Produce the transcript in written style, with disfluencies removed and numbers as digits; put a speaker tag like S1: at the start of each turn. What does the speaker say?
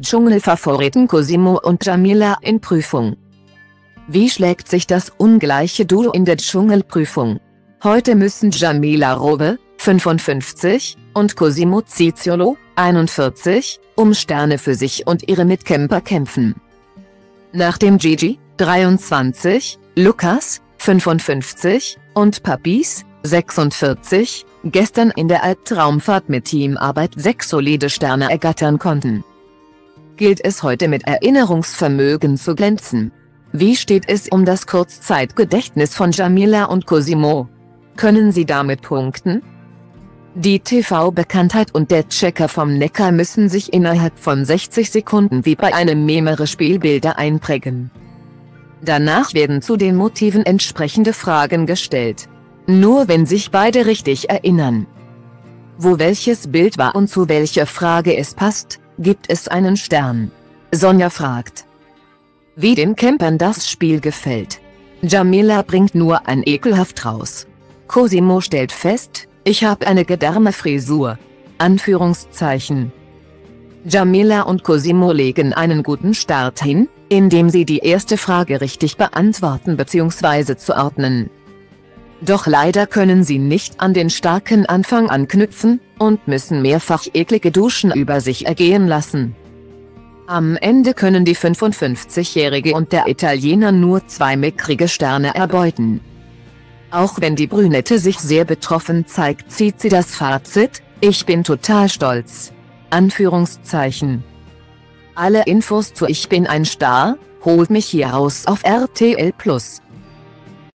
S1: Dschungelfavoriten Cosimo und Jamila in Prüfung. Wie schlägt sich das ungleiche Duo in der Dschungelprüfung? Heute müssen Jamila Rowe, 55, und Cosimo Cicciolo, 41, um Sterne für sich und ihre Mitcamper kämpfen. Nachdem Gigi, 23, Lukas, 55, und Papis, 46, gestern in der Albtraumfahrt mit Teamarbeit 6 solide Sterne ergattern konnten, gilt es heute mit Erinnerungsvermögen zu glänzen. Wie steht es um das Kurzzeitgedächtnis von Jamila und Cosimo? Können sie damit punkten? Die TV-Bekanntheit und der Checker vom Neckar müssen sich innerhalb von 60 Sekunden wie bei einem Memere Spielbilder einprägen. Danach werden zu den Motiven entsprechende Fragen gestellt. Nur wenn sich beide richtig erinnern, wo welches Bild war und zu welcher Frage es passt, gibt es einen Stern. Sonja fragt, wie den Campern das Spiel gefällt. Jamila bringt nur ein ekelhaft raus. Cosimo stellt fest, ich habe eine Gedärmefrisur. Anführungszeichen. Jamila und Cosimo legen einen guten Start hin, indem sie die erste Frage richtig beantworten bzw. zuordnen. Doch leider können sie nicht an den starken Anfang anknüpfen, und müssen mehrfach eklige Duschen über sich ergehen lassen. Am Ende können die 55-Jährige und der Italiener nur 2 mickrige Sterne erbeuten. Auch wenn die Brünette sich sehr betroffen zeigt, zieht sie das Fazit, ich bin total stolz. Anführungszeichen. Alle Infos zu Ich bin ein Star, holt mich hier raus auf RTL+.